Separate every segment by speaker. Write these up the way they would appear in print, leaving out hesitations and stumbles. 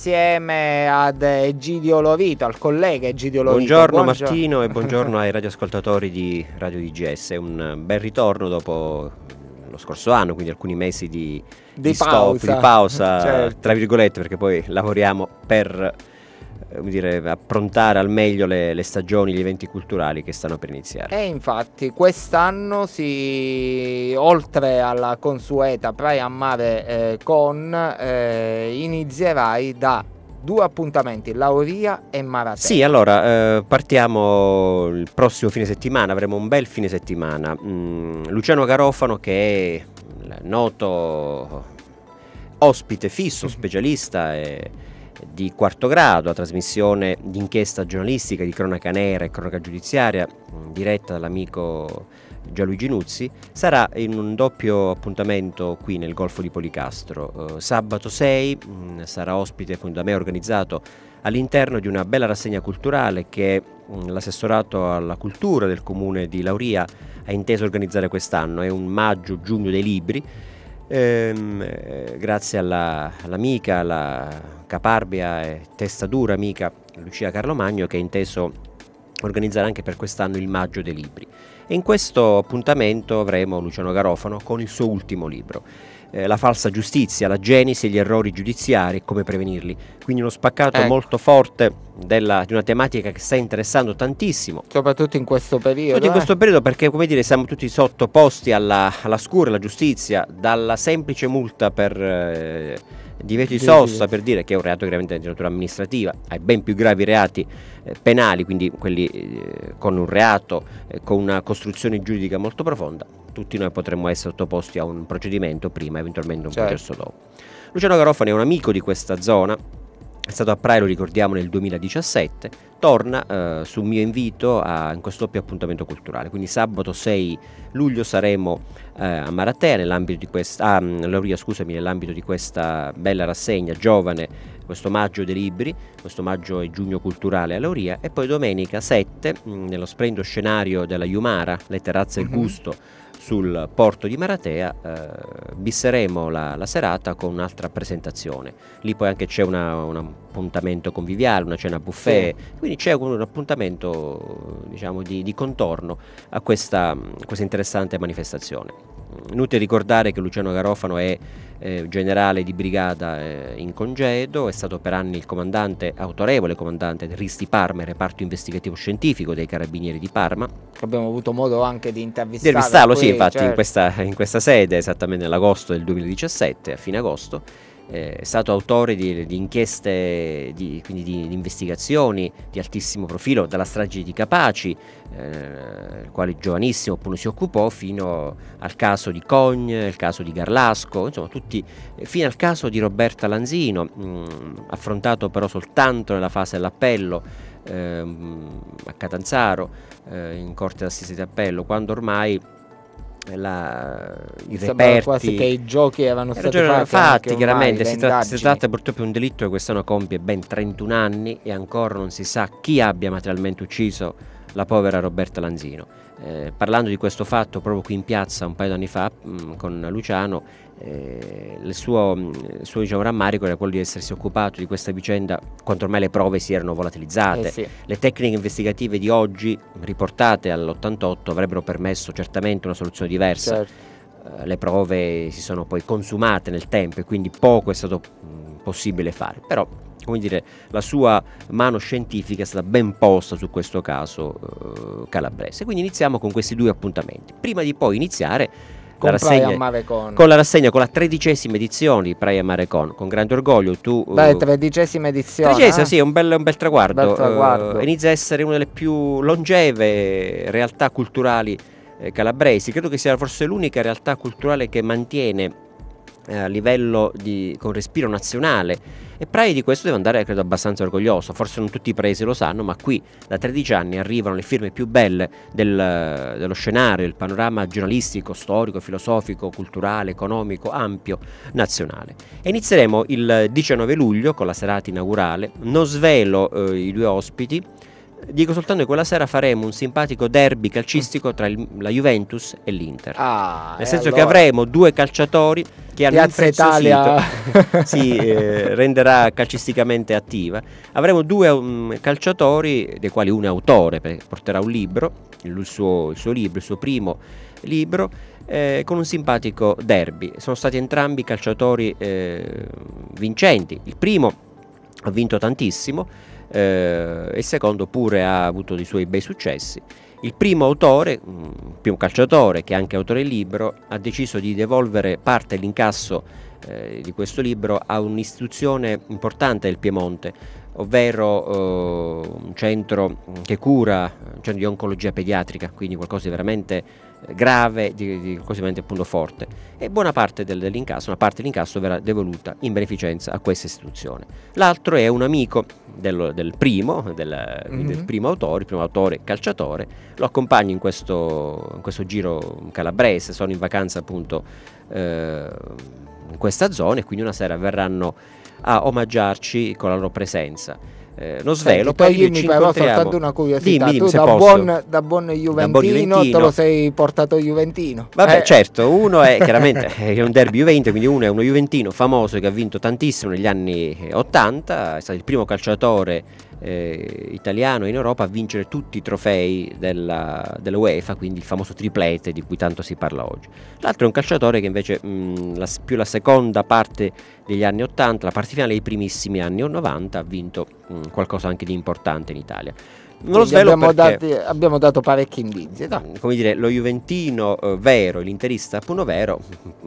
Speaker 1: insieme ad Egidio Lovito, al collega Egidio Lovito.
Speaker 2: Buongiorno Martino e buongiorno ai radioascoltatori di Radio DGS. È un bel ritorno dopo lo scorso anno, quindi alcuni mesi di pausa
Speaker 1: certo.
Speaker 2: Tra virgolette, perché poi lavoriamo per approntare al meglio le stagioni, gli eventi culturali che stanno per iniziare.
Speaker 1: E infatti quest'anno oltre alla consueta Praia a Mare Con, inizierai da 2 appuntamenti, Lauria e Maratea.
Speaker 2: Sì, allora partiamo il prossimo fine settimana, avremo un bel fine settimana. Luciano Garofano, che è il noto ospite fisso, specialista di quarto grado, a trasmissione di inchiesta giornalistica di cronaca nera e cronaca giudiziaria, diretta dall'amico Gianluigi Nuzzi, sarà in un doppio appuntamento qui nel Golfo di Policastro. Sabato 6 sarà ospite, appunto, da me organizzato all'interno di una bella rassegna culturale che l'assessorato alla cultura del comune di Lauria ha inteso organizzare quest'anno. È un maggio-giugno dei libri, grazie all'amica, alla caparbia e testa dura amica Lucia Carlomagno, che ha inteso organizzare anche per quest'anno il maggio dei libri. E in questo appuntamento avremo Luciano Garofano con il suo ultimo libro, La falsa giustizia, la genesi e gli errori giudiziari e come prevenirli. Quindi uno spaccato molto forte di una tematica che sta interessando tantissimo,
Speaker 1: soprattutto in questo periodo.
Speaker 2: In questo periodo, perché, come dire, siamo tutti sottoposti alla scura, alla giustizia, dalla semplice multa per divieto di sosta, per dire, che è un reato chiaramente di natura amministrativa, ai ben più gravi reati penali, quindi quelli con un reato, con una costruzione giuridica molto profonda. Tutti noi potremmo essere sottoposti a un procedimento prima, eventualmente un processo dopo. Luciano Garofano è un amico di questa zona, è stato a Praia, lo ricordiamo, nel 2017, torna su mio invito in questo doppio appuntamento culturale. Quindi sabato 6 luglio saremo a Maratea nell'ambito di questa nell'ambito di questa bella rassegna giovane, questo maggio dei libri, questo maggio e giugno culturale a Lauria, e poi domenica 7 nello splendido scenario della Iumara, le terrazze del gusto sul porto di Maratea, bisseremo la serata con un'altra presentazione. Lì poi anche c'è un appuntamento conviviale, una cena buffet, quindi c'è un appuntamento, diciamo, di contorno a questa interessante manifestazione. Inutile ricordare che Luciano Garofano è generale di brigata in congedo, è stato per anni il autorevole comandante del RIS di Parma, il reparto investigativo scientifico dei Carabinieri di Parma.
Speaker 1: Abbiamo avuto modo anche di intervistarlo.
Speaker 2: Sì, infatti, certo. in questa sede, esattamente nell'agosto del 2017, a fine agosto. È stato autore di inchieste, quindi di investigazioni di altissimo profilo, dalla strage di Capaci, il quale giovanissimo appunto si occupò, fino al caso di Cogne, il caso di Garlasco, insomma tutti, fino al caso di Roberta Lanzino, affrontato però soltanto nella fase dell'appello a Catanzaro, in corte d'assise di appello, quando ormai i reperti,
Speaker 1: quasi che i giochi erano stati
Speaker 2: fatti chiaramente. Si tratta purtroppo di un delitto che quest'anno compie ben 31 anni e ancora non si sa chi abbia materialmente ucciso la povera Roberta Lanzino. Parlando di questo fatto proprio qui in piazza un paio di anni fa con Luciano, il suo diciamo, rammarico era quello di essersi occupato di questa vicenda quando ormai le prove si erano volatilizzate.
Speaker 1: Sì.
Speaker 2: Le tecniche investigative di oggi, riportate all'88, avrebbero permesso certamente una soluzione diversa.
Speaker 1: Certo.
Speaker 2: Le prove si sono poi consumate nel tempo e quindi poco è stato possibile fare, però, come dire, la sua mano scientifica è stata ben posta su questo caso calabrese. Quindi iniziamo con questi 2 appuntamenti, prima di poi iniziare con la rassegna, con la 13ª edizione di Praia a Mare Con grande orgoglio.
Speaker 1: 13ª edizione,
Speaker 2: sì, è un bel traguardo.
Speaker 1: Bel traguardo.
Speaker 2: Inizia a essere una delle più longeve realtà culturali calabresi. Credo che sia forse l'unica realtà culturale che mantiene a livello con respiro nazionale, e Praia di questo deve andare, credo, abbastanza orgoglioso. Forse non tutti i paesi lo sanno, ma qui da 13 anni arrivano le firme più belle dello scenario, il panorama giornalistico, storico, filosofico, culturale, economico, ampio, nazionale. E inizieremo il 19 luglio con la serata inaugurale. Non svelo i 2 ospiti. Dico soltanto che quella sera faremo un simpatico derby calcistico tra la Juventus e l'Inter. Nel senso che avremo due calciatori che hanno
Speaker 1: Piazza Italia
Speaker 2: si renderà calcisticamente attiva. Avremo due calciatori, dei quali uno è autore, perché porterà un libro, il suo primo libro, con un simpatico derby. Sono stati entrambi calciatori vincenti. Il primo ha vinto tantissimo, il secondo pure ha avuto dei suoi bei successi. Il primo autore, il primo calciatore che è anche autore del libro, ha deciso di devolvere parte dell'incasso di questo libro a un'istituzione importante del Piemonte, ovvero un centro che cura, un centro di oncologia pediatrica, quindi qualcosa di veramente grave, di qualcosa di veramente appunto forte, e buona parte dell'incasso, una parte dell'incasso verrà devoluta in beneficenza a questa istituzione. L'altro è un amico del primo autore, il primo autore calciatore, lo accompagno in questo giro calabrese, sono in vacanza appunto in questa zona, e quindi una sera verranno a omaggiarci con la loro presenza. Non svelo, poi
Speaker 1: mi però soltanto una curiosità.
Speaker 2: Dimmi,
Speaker 1: tu da buon juventino te lo sei portato juventino?
Speaker 2: Vabbè, certo, uno è chiaramente è un derby juventino, quindi uno è uno juventino famoso che ha vinto tantissimo negli anni 80, è stato il primo calciatore italiano in Europa a vincere tutti i trofei della UEFA, quindi il famoso triplete di cui tanto si parla oggi. L'altro è un calciatore che invece più la seconda parte degli anni 80, la parte finale dei primissimi anni 90, ha vinto qualcosa anche di importante in Italia. Non lo svelo perché
Speaker 1: abbiamo dato parecchi indizi.
Speaker 2: Come dire, lo juventino vero e l'interista appunto vero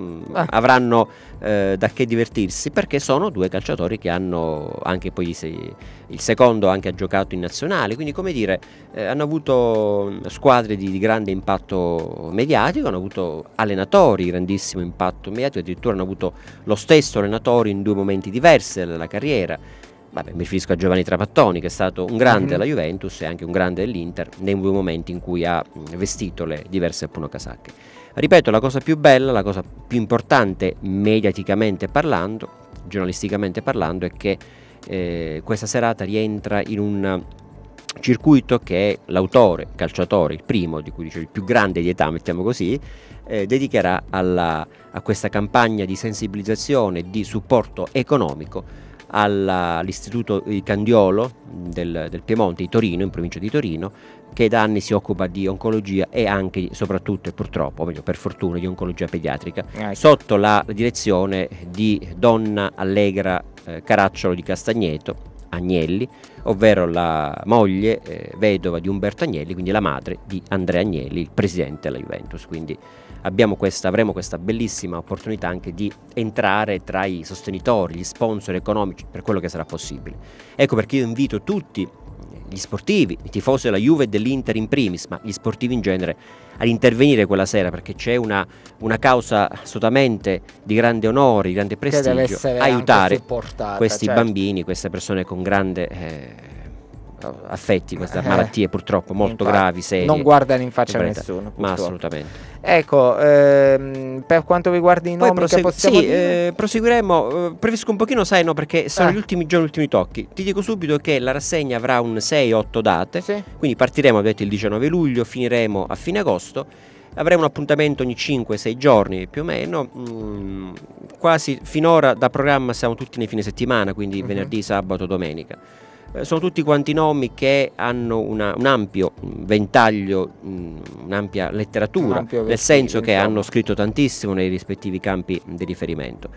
Speaker 2: avranno da che divertirsi, perché sono due calciatori che hanno anche poi il secondo anche ha giocato in nazionale, quindi come dire hanno avuto squadre di grande impatto mediatico, hanno avuto allenatori di grandissimo impatto mediatico, addirittura hanno avuto lo stesso allenatore in due momenti diversi della carriera. Vabbè, mi riferisco a Giovanni Trapattoni, che è stato un grande della Juventus e anche un grande dell'Inter nei due momenti in cui ha vestito le diverse appunto casacche. Ripeto, la cosa più bella, la cosa più importante mediaticamente parlando, giornalisticamente parlando, è che questa serata rientra in un circuito che l'autore, calciatore, il primo, di cui dice il più grande di età, mettiamo così, dedicherà a questa campagna di sensibilizzazione e di supporto economico all'istituto di Candiolo del Piemonte di Torino, in provincia di Torino, che da anni si occupa di oncologia e anche soprattutto e purtroppo, o meglio per fortuna, di oncologia pediatrica, sotto la direzione di Donna Allegra Caracciolo di Castagneto Agnelli, ovvero la moglie vedova di Umberto Agnelli, quindi la madre di Andrea Agnelli, il presidente della Juventus. Quindi avremo questa bellissima opportunità anche di entrare tra i sostenitori, gli sponsor economici, per quello che sarà possibile. Ecco perché io invito tutti gli sportivi, i tifosi della Juve e dell'Inter in primis, ma gli sportivi in genere, ad intervenire quella sera, perché c'è una causa assolutamente di grande onore, di grande prestigio, aiutare questi bambini, queste persone con grande affetti, queste malattie purtroppo molto gravi, serie.
Speaker 1: Non guardano in faccia a nessuno,
Speaker 2: ma assolutamente.
Speaker 1: Ecco, per quanto riguarda i nomi che possiamo dire,
Speaker 2: proseguiremo, preferisco un pochino, sai, no, perché sono gli ultimi giorni, gli ultimi tocchi. Ti dico subito che la rassegna avrà un 6-8 date, quindi partiremo, avete il 19 luglio, finiremo a fine agosto. Avremo un appuntamento ogni 5-6 giorni più o meno, quasi finora da programma siamo tutti nei fine settimana, quindi venerdì, sabato, domenica. Sono tutti quanti nomi che hanno un ampio ventaglio, un'ampia letteratura, nel senso che hanno scritto tantissimo nei rispettivi campi di riferimento.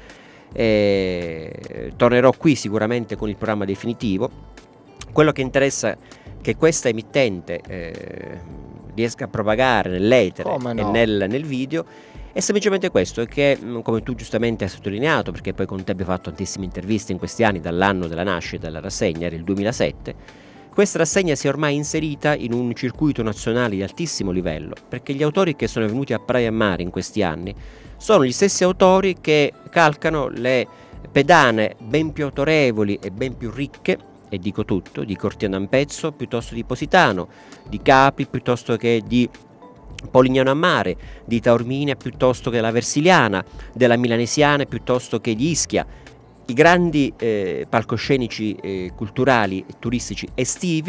Speaker 2: Tornerò qui sicuramente con il programma definitivo. Quello che interessa è che questa emittente riesca a propagare nell'etere e nel video è semplicemente questo, che come tu giustamente hai sottolineato, perché poi con te abbiamo fatto tantissime interviste in questi anni, dall'anno della nascita della rassegna, era il 2007, questa rassegna si è ormai inserita in un circuito nazionale di altissimo livello, perché gli autori che sono venuti a Praia Mare in questi anni sono gli stessi autori che calcano le pedane ben più autorevoli e ben più ricche, e dico tutto, di Cortina d'Ampezzo piuttosto di Positano, di Capri piuttosto che di Polignano a Mare, di Taormina piuttosto che la Versiliana, della Milanesiana piuttosto che di Ischia. I grandi palcoscenici culturali e turistici estivi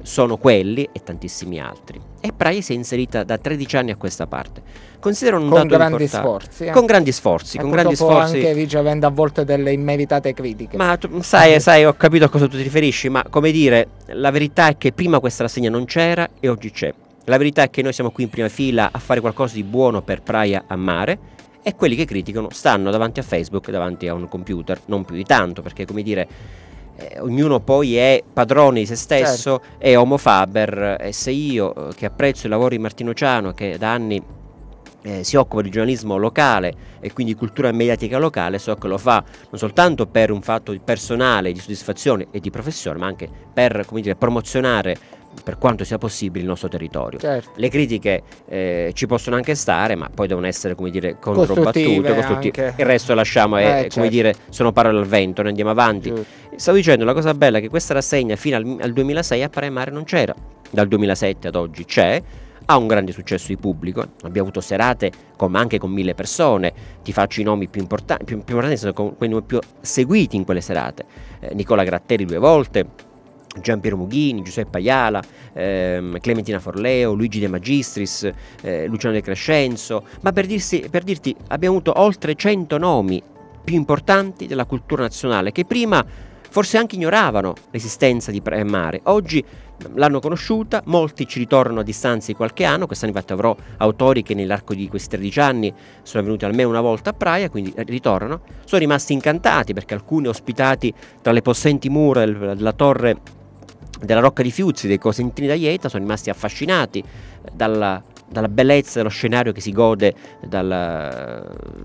Speaker 2: sono quelli e tantissimi altri. E Praia si è inserita da 13 anni a questa parte. Considero un
Speaker 1: con
Speaker 2: dato
Speaker 1: grandi
Speaker 2: importante.
Speaker 1: sforzi.
Speaker 2: Con grandi sforzi, con grandi sforzi.
Speaker 1: Anche ricevendo a volte delle immeritate critiche.
Speaker 2: Ma sai, ho capito a cosa tu ti riferisci, ma come dire, la verità è che prima questa rassegna non c'era e oggi c'è. La verità è che noi siamo qui in prima fila a fare qualcosa di buono per Praia a Mare, e quelli che criticano stanno davanti a Facebook, davanti a un computer, non più di tanto, perché come dire, ognuno poi è padrone di se stesso, certo. È homo faber, e se io che apprezzo il lavoro di Martino Ciano, che da anni si occupa di giornalismo locale e quindi cultura mediatica locale, so che lo fa non soltanto per un fatto personale di soddisfazione e di professione, ma anche per, come dire, promozionare per quanto sia possibile il nostro territorio. Certo. Le critiche ci possono anche stare, ma poi devono essere, come dire, controbattute, costruttive. Il resto lasciamo, certo. Come dire, sono parole al vento, ne andiamo avanti. Giusto. Stavo dicendo, la cosa bella è che questa rassegna fino al 2006 a Praia Mare non c'era, dal 2007 ad oggi c'è. Ha un grande successo di pubblico, abbiamo avuto serate anche con 1000 persone, ti faccio i nomi più importanti, quelli più seguiti in quelle serate, Nicola Gratteri 2 volte, Giampiero Mughini, Giuseppe Ayala, Clementina Forleo, Luigi De Magistris, Luciano De Crescenzo, ma per dirti abbiamo avuto oltre 100 nomi più importanti della cultura nazionale che prima forse anche ignoravano l'esistenza di Praia Mare. Oggi l'hanno conosciuta, molti ci ritornano a distanza di qualche anno. Quest'anno infatti avrò autori che nell'arco di questi 13 anni sono venuti almeno una volta a Praia, quindi ritornano, sono rimasti incantati perché alcuni ospitati tra le possenti mura della torre della Rocca di Fiuzzi, dei Cosentini d'Aieta, sono rimasti affascinati dalla bellezza dello scenario che si gode da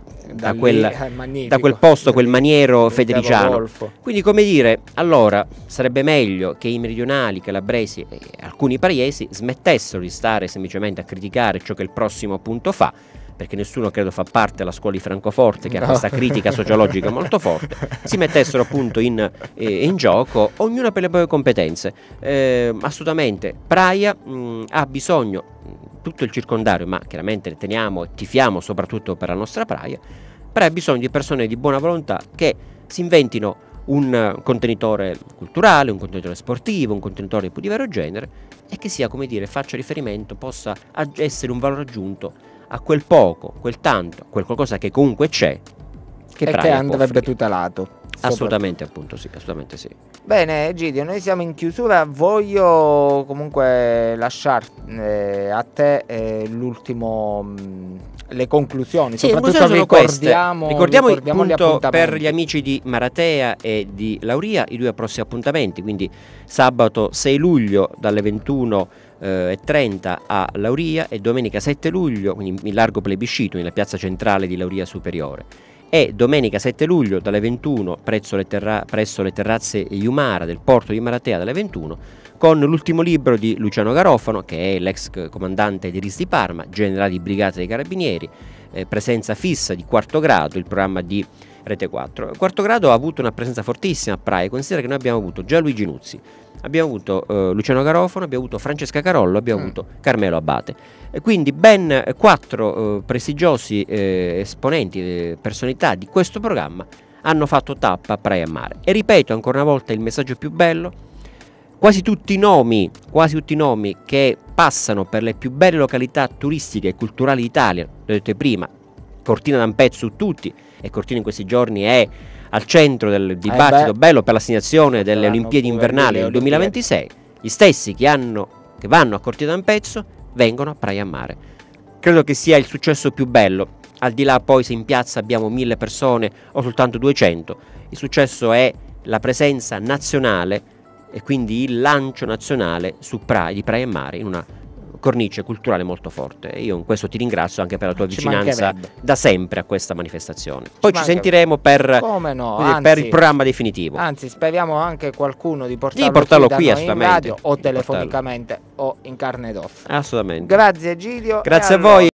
Speaker 2: quel posto, quel maniero federiciano. Quindi, come dire, allora sarebbe meglio che i meridionali, calabresi e alcuni pariesi smettessero di stare semplicemente a criticare ciò che il prossimo appunto fa, perché nessuno credo fa parte della scuola di Francoforte che ha questa critica sociologica molto forte, si mettessero appunto in gioco, ognuno per le proprie competenze. Assolutamente Praia ha bisogno, tutto il circondario, ma chiaramente teniamo e tifiamo soprattutto per la nostra Praia ha bisogno di persone di buona volontà che si inventino un contenitore culturale, un contenitore sportivo, un contenitore di vario genere, e che sia, come dire, faccia riferimento, possa essere un valore aggiunto a quel poco, quel tanto, quel qualcosa che comunque c'è,
Speaker 1: che andrebbe tutelato.
Speaker 2: Assolutamente, appunto sì, assolutamente sì.
Speaker 1: Bene Egidio, noi siamo in chiusura, voglio comunque lasciare a te l'ultimo, le conclusioni,
Speaker 2: sì,
Speaker 1: soprattutto ricordiamo
Speaker 2: appunto per gli amici di Maratea e di Lauria i due prossimi appuntamenti, quindi sabato 6 luglio dalle 21:30 a Lauria e domenica 7 luglio, quindi in largo plebiscito nella piazza centrale di Lauria Superiore, e domenica 7 luglio dalle 21 presso le terrazze Iumara del porto di Maratea dalle 21, con l'ultimo libro di Luciano Garofano, che è l'ex comandante di RIS di Parma, generale di brigata dei carabinieri, presenza fissa di Quarto Grado, il programma di Rete 4. Quarto Grado ha avuto una presenza fortissima a Praia, considera che noi abbiamo avuto già Luigi Nuzzi, abbiamo avuto Luciano Garofano, abbiamo avuto Francesca Carollo, abbiamo avuto Carmelo Abate, e quindi ben 4 prestigiosi esponenti, personalità di questo programma hanno fatto tappa a Praia Mare. E ripeto ancora una volta il messaggio più bello: quasi tutti i nomi che passano per le più belle località turistiche e culturali d'Italia, l'ho detto prima, Cortina d'Ampezzo su tutti, e Cortina in questi giorni è al centro del dibattito bello per l'assegnazione delle Olimpiadi invernali del 2026, gli stessi che vanno a Cortina d'Ampezzo vengono a Praia Mare. Credo che sia il successo più bello, al di là poi se in piazza abbiamo 1000 persone o soltanto 200, il successo è la presenza nazionale e quindi il lancio nazionale di Praia Mare in una cornice culturale molto forte. E io in questo ti ringrazio anche per la tua vicinanza da sempre a questa manifestazione. Poi ci sentiremo per il programma definitivo.
Speaker 1: Anzi, speriamo anche qualcuno di portarlo qui in radio o telefonicamente o in carne ed ossa.
Speaker 2: Assolutamente.
Speaker 1: Grazie Egidio.
Speaker 2: Grazie a voi.